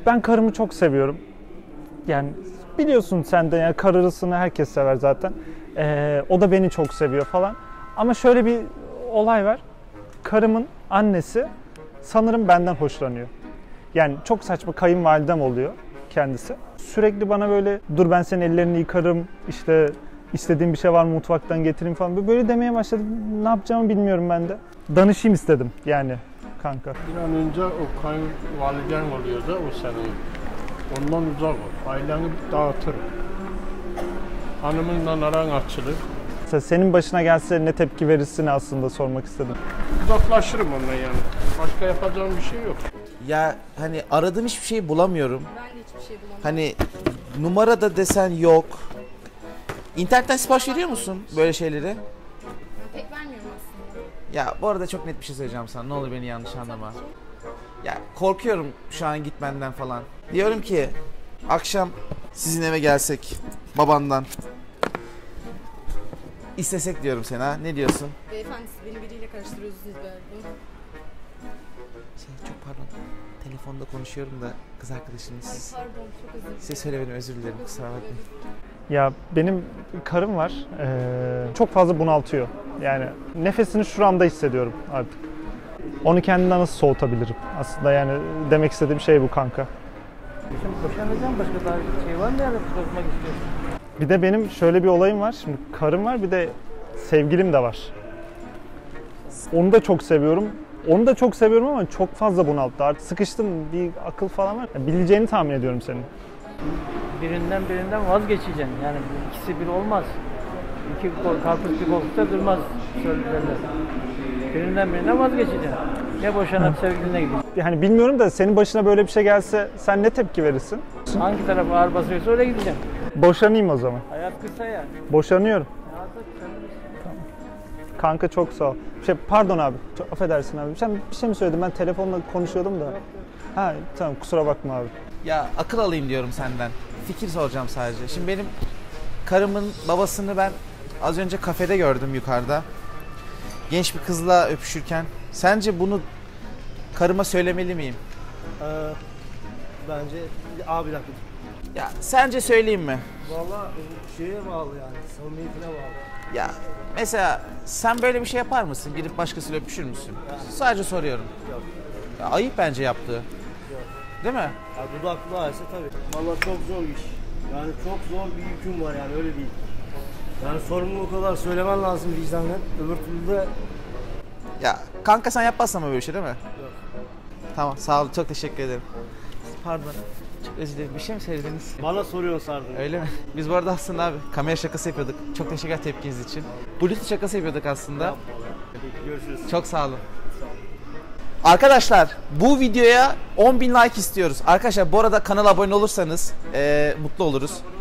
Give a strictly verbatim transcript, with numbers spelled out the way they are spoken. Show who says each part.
Speaker 1: Ben karımı çok seviyorum. Yani biliyorsun sen de, yani karısını herkes sever zaten. Ee, o da beni çok seviyor falan. Ama şöyle bir olay var. Karımın annesi sanırım benden hoşlanıyor. Yani çok saçma, kayınvalidem oluyor kendisi. Sürekli bana böyle dur ben senin ellerini yıkarım, işte istediğin bir şey var mı mutfaktan getireyim falan. Böyle demeye başladı. Ne yapacağımı bilmiyorum ben de. Danışayım istedim yani kanka.
Speaker 2: Bir an önce o kayınvaliden oluyor da o senin. Ondan uzak ol. Aileni dağıtır. Hanımınla aran açılır.
Speaker 1: Mesela senin başına gelse ne tepki verirsin aslında sormak istedim.
Speaker 2: Uzaklaşırım ondan yani. Başka yapacağım bir şey yok.
Speaker 3: Ya hani aradığım hiçbir şeyi bulamıyorum.
Speaker 4: Ben de hiçbir şey bulamadım.
Speaker 3: Hani numara da desen yok. İnternetten sipariş veriyor musun böyle şeyleri?
Speaker 4: Pek vermiyorum aslında.
Speaker 3: Ya bu arada çok net bir şey söyleyeceğim sana. Ne olur beni yanlış anlama. Ya korkuyorum şu an gitmenden falan. Diyorum ki akşam sizin eve gelsek babandan. İstesek diyorum seni ha. Ne diyorsun?
Speaker 4: Beyefendi siz beni biriyle karıştırıyorsunuz galiba.
Speaker 3: Şey, çok pardon. Telefonda konuşuyorum da kız arkadaşımız. Siz,
Speaker 4: Pardon çok özür dilerim.
Speaker 3: size söylemedim, özür dilerim. Kusura bakmayın.
Speaker 1: Ya benim karım var. Ee, çok fazla bunaltıyor. Yani nefesini şuramda hissediyorum artık. Onu kendinden nasıl soğutabilirim? Aslında yani demek istediğim şey bu kanka.
Speaker 5: Şimdi boşanacağım, başka daha şey var mı yani konuşmak istiyorsun?
Speaker 1: Bir de benim şöyle bir olayım var. Şimdi karım var, bir de sevgilim de var. Onu da çok seviyorum. Onu da çok seviyorum ama çok fazla bunalttı. Artık sıkıştım, bir akıl falan var. Ya bileceğini tahmin ediyorum senin.
Speaker 5: Birinden birinden vazgeçeceksin. Yani ikisi bir olmaz. İki karpuz bir koltukta durmaz söylerler. Birinden birinden vazgeçeceksin. Ya boşanıp sevgiline gideceksin.
Speaker 1: Yani bilmiyorum da senin başına böyle bir şey gelse sen ne tepki verirsin?
Speaker 5: Hangi taraf ağır basıyorsa öyle gideceksin.
Speaker 1: Boşanayım o zaman.
Speaker 5: Hayat kısa ya.
Speaker 1: Boşanıyorum.
Speaker 5: Hayatı sen bilirsin.
Speaker 1: Kanka çok sağ ol. Şey, pardon abi. Çok affedersin abi. Sen bir şey mi söyledin? Ben telefonla konuşuyordum da. Ha tamam, kusura bakma abi.
Speaker 3: Ya akıl alayım diyorum senden. Fikir soracağım sadece. Şimdi benim karımın babasını ben az önce kafede gördüm yukarıda. Genç bir kızla öpüşürken. Sence bunu karıma söylemeli miyim?
Speaker 6: Ee, bence abi bir dakika.
Speaker 3: Ya sence söyleyeyim mi?
Speaker 6: Vallahi şeye bağlı yani, samimiyetine bağlı.
Speaker 3: Ya mesela sen böyle bir şey yapar mısın? Gidip başkasıyla öpüşür müsün? Sadece soruyorum.
Speaker 6: Yok.
Speaker 3: Ya, ayıp bence yaptığı.
Speaker 6: Yok.
Speaker 3: Değil mi?
Speaker 6: Ya dudaklı ailesi tabii. Vallahi çok zor iş. Yani çok zor bir yüküm var yani, öyle değil. Yani sorumluluğu o kadar söylemen lazım vicdanla. Öbür türlü de...
Speaker 3: Ya kanka sen yapmazsan böyle bir şey değil mi?
Speaker 6: Yok.
Speaker 3: Tamam, sağ ol, çok teşekkür ederim. Pardon, çok özür dilerim. Bir şey mi söylediniz?
Speaker 6: Bana soruyorsun Sardın.
Speaker 3: Öyle mi? Biz bu arada aslında abi kamera şakası yapıyorduk. Çok teşekkür tepkiniz için. Bluetooth şakası yapıyorduk aslında.
Speaker 6: Görüşürüz.
Speaker 3: Çok sağ olun. Arkadaşlar bu videoya on bin like istiyoruz. Arkadaşlar bu arada kanala abone olursanız e, mutlu oluruz.